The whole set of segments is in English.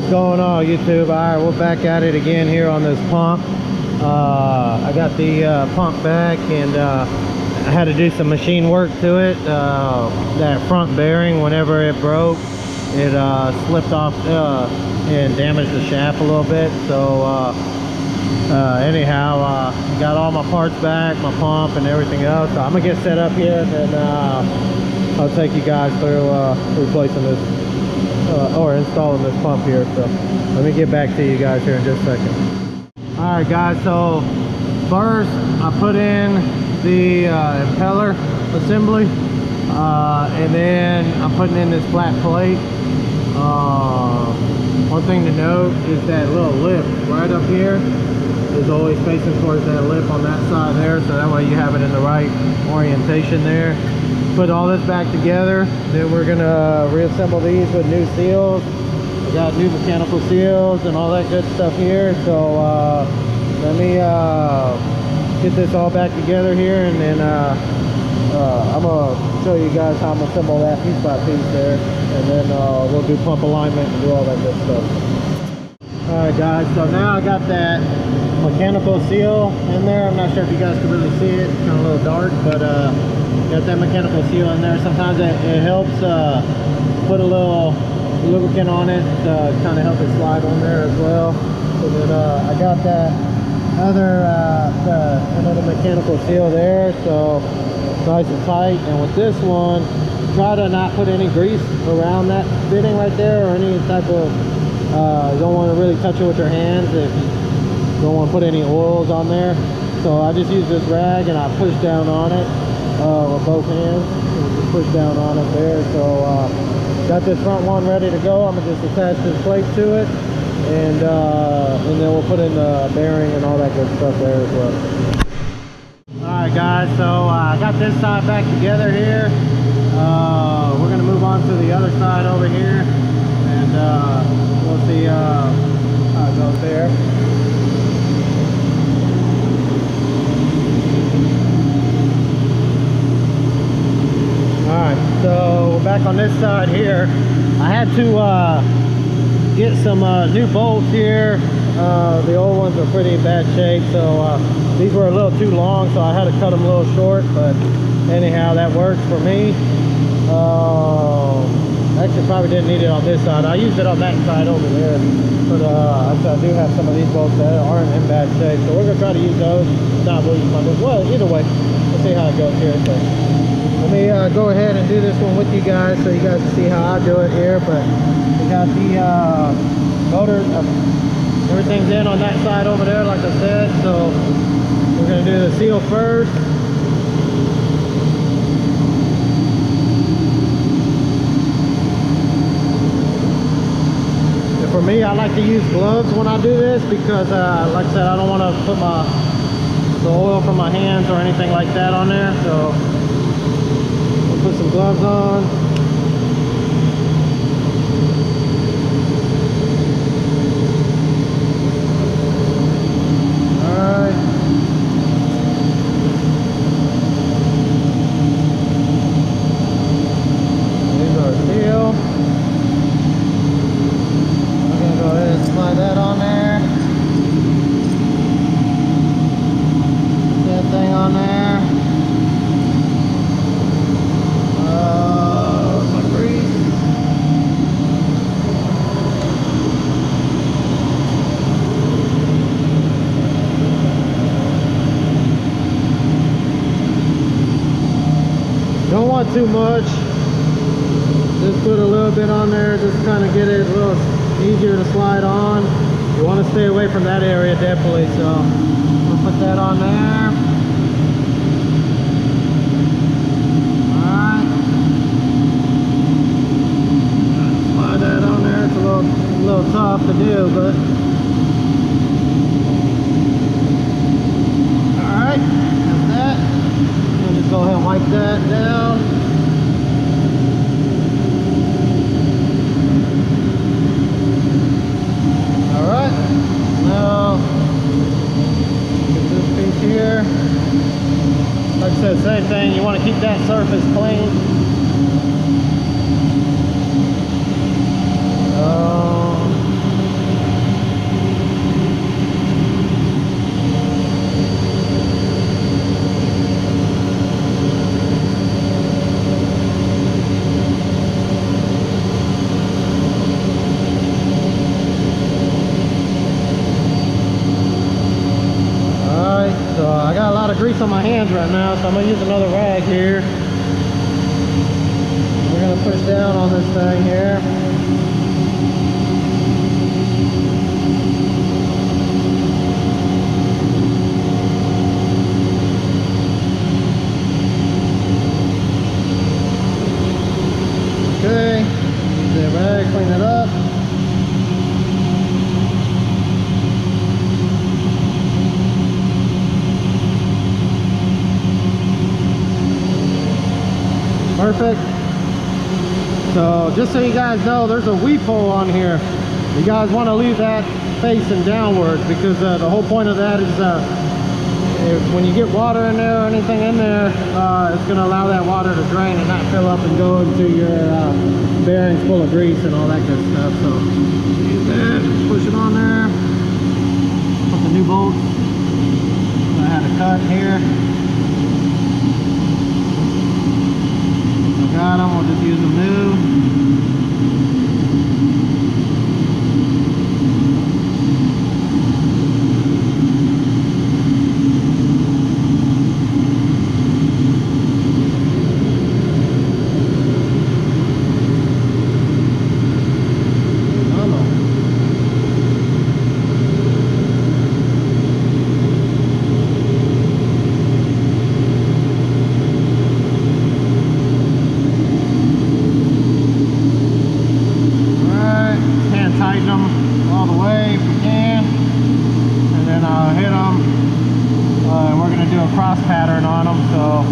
What's going on, YouTube? Alright, we're back at it again here on this pump. I got the pump back, and I had to do some machine work to it. That front bearing, whenever it broke, it slipped off and damaged the shaft a little bit. So anyhow, got all my parts back, my pump and everything else. So I'm gonna get set up here, and then I'll take you guys through replacing this or installing this pump here. So let me get back to you guys here in just a second. All right, guys, so first I put in the impeller assembly, and then I'm putting in this flat plate. One thing to note is that little lip right up here is always facing towards that lip on that side there, so that way you have it in the right orientation there. Put all this back together, then we're gonna reassemble these with new seals. We got new mechanical seals and all that good stuff here. So let me get this all back together here, and then I'm gonna show you guys how I'm gonna assemble that piece by piece there, and then we'll do pump alignment and do all that good stuff. All right, guys, so now I got that mechanical seal in there. I'm not sure if you guys can really see it, it's kind of a little dark, but got that mechanical seal in there. Sometimes it helps put a little lubricant on it to kind of help it slide on there as well. So then I got that another mechanical seal there, so nice and tight. And with this one, try to not put any grease around that fitting right there, or any type of you don't want to really touch it with your hands if you don't want to put any oils on there. So I just use this rag and I push down on it with both hands, and just push down on it there. So got this front one ready to go. I'm gonna just attach this plate to it, and then we'll put in the bearing and all that good stuff there as well. Alright, guys, so I got this side back together here. We're gonna move on to the other side over here, and we'll see how it goes there. Alright, so we're back on this side here. I had to get some new bolts here. The old ones are pretty bad shape, so these were a little too long, so I had to cut them a little short, but anyhow, that works for me. Actually, probably didn't need it on this side. I used it on that side over there, but I do have some of these bolts that aren't in bad shape, so we're gonna try to use those. Not we'll use my new. Well, either way, we'll see how it goes here. So let me go ahead and do this one with you guys, so you guys can see how I do it here. But we got the motor, everything's in on that side over there, like I said. So we're gonna do the seal first. For me, I like to use gloves when I do this because, like I said, I don't want to put the oil from my hands or anything like that on there. So we'll put some gloves on. All right. Here's our seal. Go ahead and slide that on there. That thing on there. My grease. Don't want too much. Just put a little bit on there, just kind of get it a little easier to slide on. You want to stay away from that area definitely, so we'll put that on there. Alright, slide that on there. It's a little tough to do, but alright, that's that. And just go ahead and wipe that down. Alright, now get this piece here. Like I said, same thing, you want to keep that surface clean. grease on my hands right now, so I'm gonna use another rag here. We're gonna push down on this thing here. Okay, use the rag, clean it up. Perfect. So just so you guys know, there's a weep hole on here. You guys want to leave that facing downwards, because the whole point of that is when you get water in there or anything in there, it's going to allow that water to drain and not fill up and go into your bearings full of grease and all that good stuff. So use that, push it on there, put the new bolts. I had a cut here. Got them, we'll just use them new. Cross pattern on them, so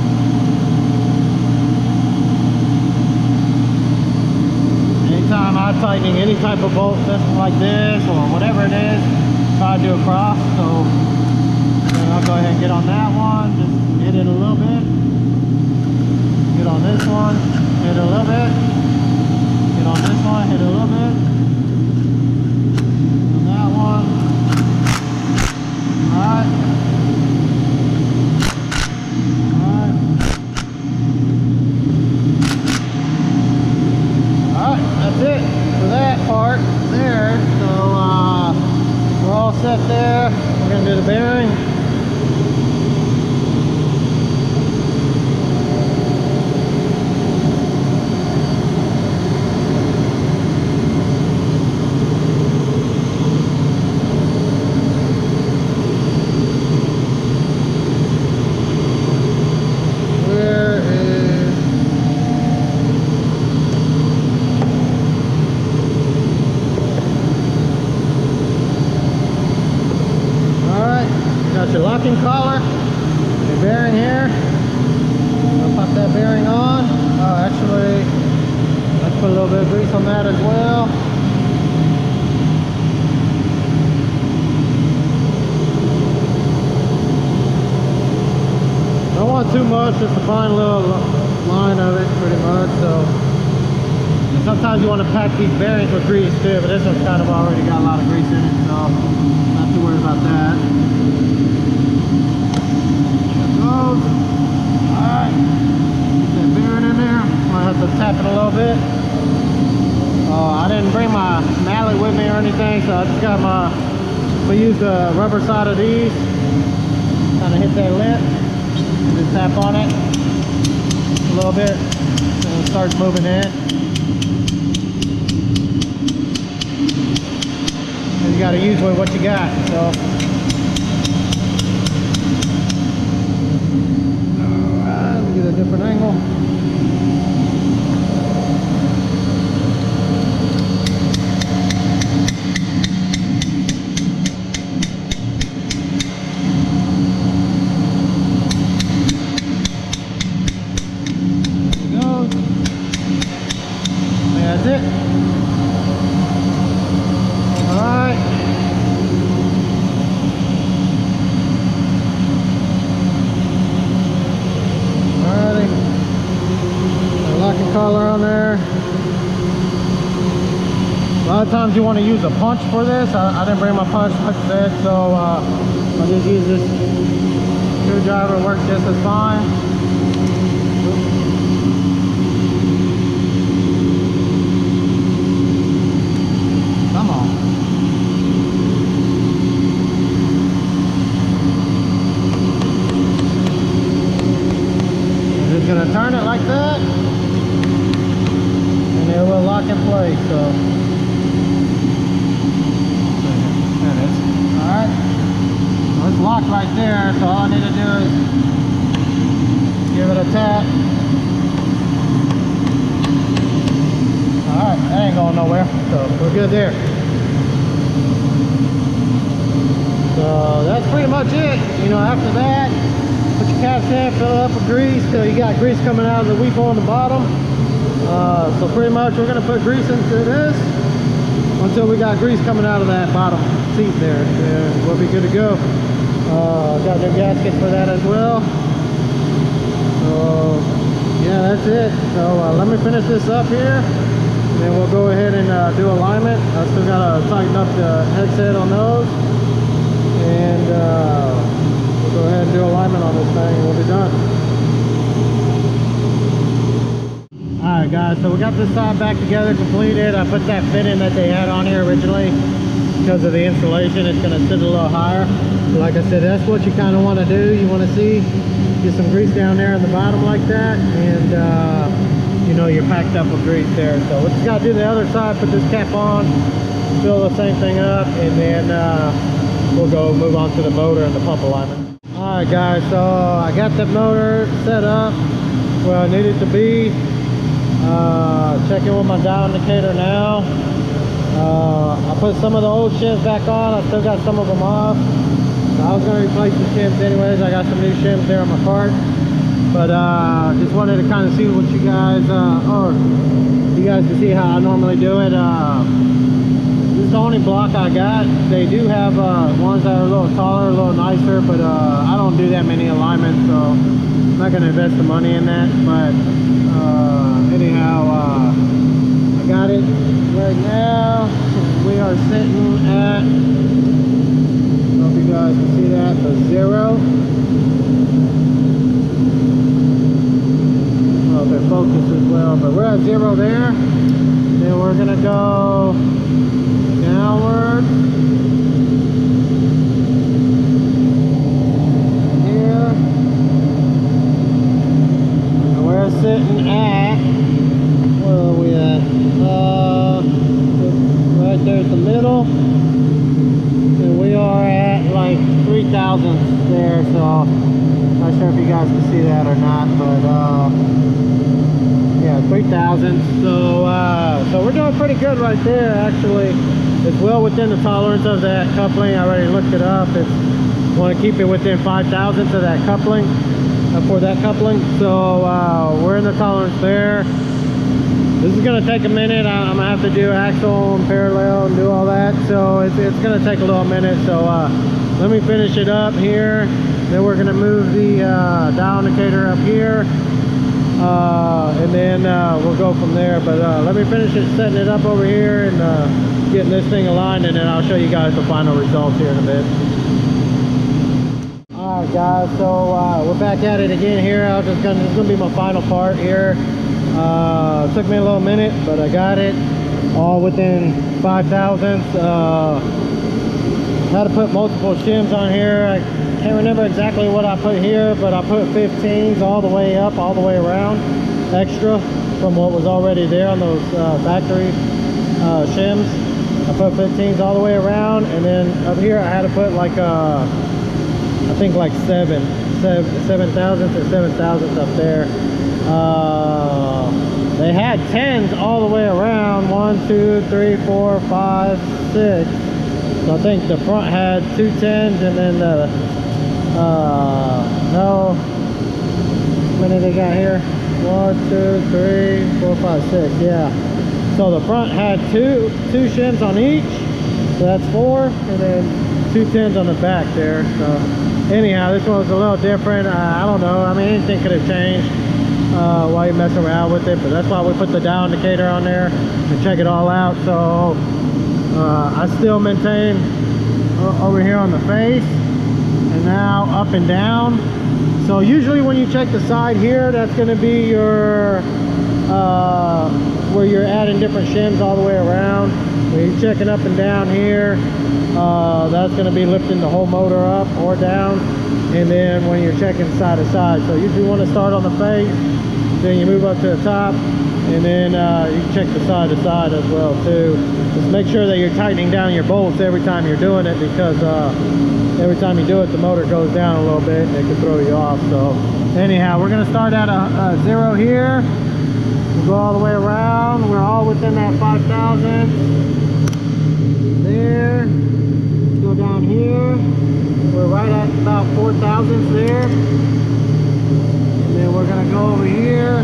anytime I'm tightening any type of bolt like this or whatever it is, try to do a cross. So then I'll go ahead and get on that one, just hit it a little bit, get on this one, hit it a little bit, get on this one, hit it a little bit, on that one. All right. That's it for that part there. So we're all set there. We're going to do the bearing. Your locking collar, your bearing here. I'll pop that bearing on. Actually, let's put a little bit of grease on that as well. Don't want too much, just a fine little line of it, pretty much. So and sometimes you want to pack these bearings with grease too, but this one's kind of already got a lot of grease in it, so not too worried about that. Alright, get that bearing in there. I'm gonna have to tap it a little bit. I didn't bring my mallet with me or anything, so I just got we use the rubber side of these. Kind of hit that lip and just tap on it a little bit, and it starts moving in. And you got to use what you got. So. Get a different angle. There it goes. That's it. All right. Locking collar on there. A lot of times you want to use a punch for this. I didn't bring my punch, like I said, so I'll just use this screwdriver. Works just as fine. Come on. just gonna turn it like that, and it will lock in place. So there it is. All right, well, it's locked right there. So all I need to do is give it a tap. All right, that ain't going nowhere. So we're good there. So that's pretty much it. You know, after that, put your caps in, fill it up with grease till you got grease coming out of the weep on the bottom. So pretty much we're gonna put grease into this until we got grease coming out of that bottom seat there, and we'll be good to go. Got new gaskets for that as well. So yeah, that's it. So let me finish this up here, and then we'll go ahead and do alignment. I still gotta tighten up the headset on those, and we'll go ahead and do alignment on this thing, and we'll be done. Alright guys, so we got this side back together, completed. I put that fit in that they had on here originally. Because of the insulation, it's going to sit a little higher. Like I said, that's what you kind of want to do. You want to see, get some grease down there in the bottom like that, and you know, you're packed up with grease there. So we just got to do the other side, put this cap on, fill the same thing up, and then we'll go move on to the motor and the pump alignment. Alright guys, so I got the motor set up where I need it to be. Checking with my dial indicator now. I put some of the old shims back on. I still got some of them off. So I was going to replace the shims anyways. I got some new shims there on my cart. But just wanted to kind of see what you guys, you guys can see how I normally do it. This is the only block I got. They do have ones that are a little taller, a little nicer, but I don't do that many alignments, so I'm not going to invest the money in that. But anyhow, I got it right now. We are sitting at, hope you guys can see that, the 0. Well, if it focuses well, but we're at 0 there. Then we're gonna go downward here, and we're sitting at, where are we at? Right there at the middle, and we are at like 3 thousandths there. So not sure if you guys can see that or not, but yeah, 3 thousandths. So so we're doing pretty good right there. Actually, it's well within the tolerance of that coupling. I already looked it up. It's want to keep it within 5 thousandths of that coupling, for that coupling. So we're in the tolerance there. This is going to take a minute. I'm going to have to do axle and parallel and do all that. So it's going to take a little minute. So let me finish it up here. Then we're going to move the dial indicator up here. And then we'll go from there. But let me finish it, setting it up over here, and getting this thing aligned. And then I'll show you guys the final results here in a bit. Alright guys, so we're back at it again here. This is going to be my final part here. Took me a little minute, but I got it all within 5 thousandths. Had to put multiple shims on here. I can't remember exactly what I put here, but I put 15s all the way up, all the way around, extra from what was already there on those factory shims. I put 15s all the way around, and then up here I had to put like I think like 7 thousandths or 7 thousandths up there. They had 10s all the way around, 1, 2, 3, 4, 5, 6. So I think the front had 2 10s, and then the no, how many they got here? 1, 2, 3, 4, 5, 6. Yeah. So the front had two shims on each, so that's 4, and then 2 10s on the back there. So anyhow, this one was a little different. I don't know. I mean, anything could have changed while you're messing around with it, but that's why we put the dial indicator on there and check it all out. So I still maintain over here on the face, and now up and down. So usually when you check the side here, that's going to be your where you're adding different shims all the way around. When you're checking up and down here, that's going to be lifting the whole motor up or down. and then when you're checking side to side. So you do want to start on the face, then you move up to the top, and then you can check the side to side as well too. Just make sure that you're tightening down your bolts every time you're doing it, because every time you do it, the motor goes down a little bit and it can throw you off. So anyhow, we're going to start at a 0 here. We'll go all the way around. We're all within that 5,000 there. Let's go down here. We're right at about 4,000 there. And then we're going to go over here.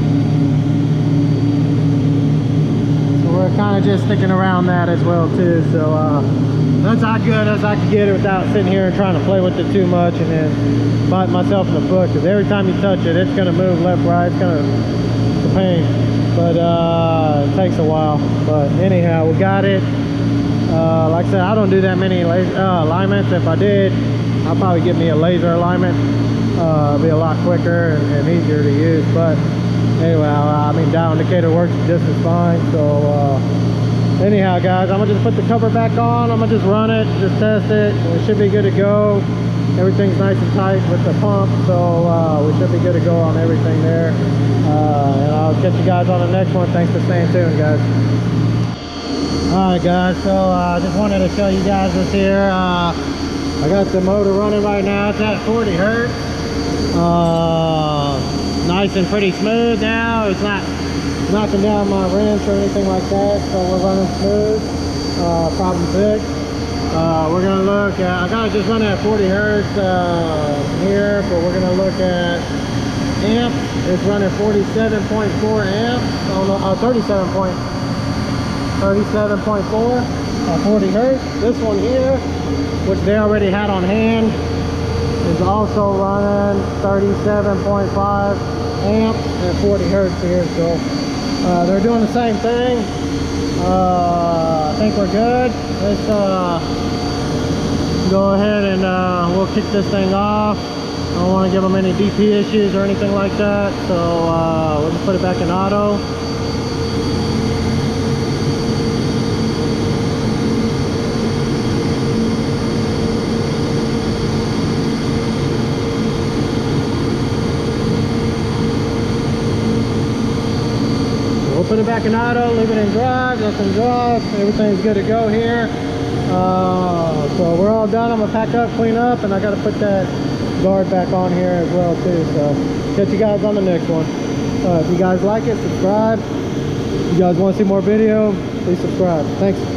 So we're kind of just sticking around that as well too. So that's not good as I can get it without sitting here and trying to play with it too much and then bite myself in the foot, because every time you touch it, it's going to move left, right. It's going to, it's a pain, but it takes a while. But anyhow, we got it. Like I said, I don't do that many alignments. If I did, I'll probably give me a laser alignment. It'll be a lot quicker and easier to use. But anyway, I mean, dial indicator works just as fine. So anyhow, guys, I'm gonna just put the cover back on. I'm gonna just run it, just test it. We should be good to go. Everything's nice and tight with the pump, so we should be good to go on everything there. And I'll catch you guys on the next one. Thanks for staying tuned, guys. Alright guys, so I just wanted to show you guys this here. I got the motor running right now. It's at 40 hertz. Nice and pretty smooth now. It's not knocking down my wrench or anything like that, so we're running smooth. Problem fixed. We're gonna look at, I gotta just run at 40 hertz here, but we're gonna look at amp. It's running 47.4 amps. Oh no, 37.4 at 40 hertz. This one here, which they already had on hand, is also running 37.5 amps at 40 hertz here. So they're doing the same thing. I think we're good. Let's go ahead and we'll kick this thing off. I don't want to give them any DP issues or anything like that, so we'll just put it back in auto. Put it back in auto, leave it in drive, let them drive. Everything's good to go here. So we're all done. I'm gonna pack up, clean up, and I gotta put that guard back on here as well too. So catch you guys on the next one. If you guys like it, subscribe. If you guys want to see more video, please subscribe. Thanks.